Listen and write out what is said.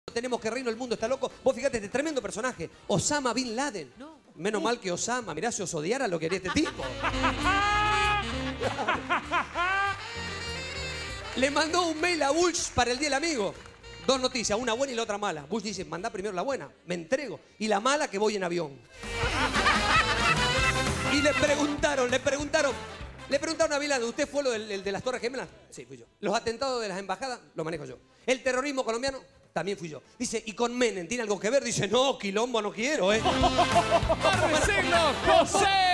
Tenemos que reino, el mundo está loco. Vos fíjate, este tremendo personaje, Osama Bin Laden. No. Menos mal que Osama, mirá, si os odiara lo que haría este tipo. Le mandó un mail a Bush para el Día del Amigo. Dos noticias, una buena y la otra mala. Bush dice, mandá primero la buena, me entrego. Y la mala, que voy en avión. Y le preguntaron a Bin Laden, ¿usted fue lo el de las Torres Gemelas? Sí, fui yo. ¿Los atentados de las embajadas? Lo manejo yo. ¿El terrorismo colombiano? También fui yo. Dice, ¿y con Menem tiene algo que ver? Dice, no, quilombo no quiero, ¡José!